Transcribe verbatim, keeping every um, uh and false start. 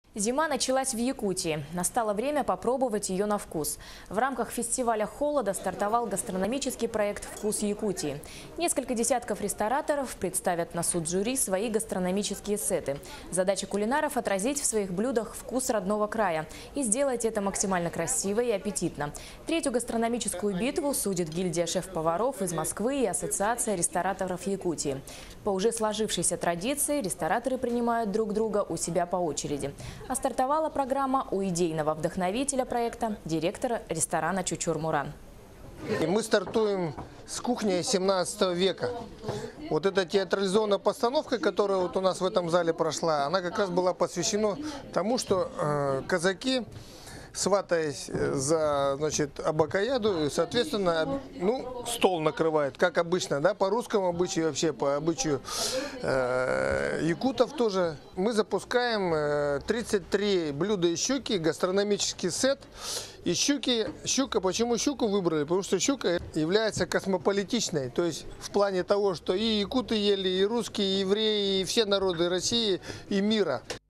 Зима началась в Якутии. Настало время попробовать ее на вкус. В рамках фестиваля холода стартовал гастрономический проект «Вкус Якутии». Несколько десятков рестораторов представят на суд жюри свои гастрономические сеты. Задача кулинаров – отразить в своих блюдах вкус родного края и сделать это максимально красиво и аппетитно. Третью гастрономическую битву судит гильдия шеф-поваров из Москвы и Ассоциация рестораторов Якутии. По уже сложившейся традиции рестораторы принимают друг друга у себя по очереди. А стартовала программа у идейного вдохновителя проекта, директора ресторана «Чучур-Муран». Мы стартуем с кухни семнадцатого века. Вот эта театрализованная постановка, которая вот у нас в этом зале прошла, она как раз была посвящена тому, что э, казаки, сватаясь за, значит, абакаяду, соответственно, ну, стол накрывают, как обычно, да, по русскому обычаю, вообще по обычаю э, якутов тоже. Мы запускаем э, тридцать три блюда из щуки, гастрономический сет. И щуки, щука, почему щуку выбрали? Потому что щука является космополитичной, то есть в плане того, что и якуты ели, и русские, и евреи, и все народы России и мира.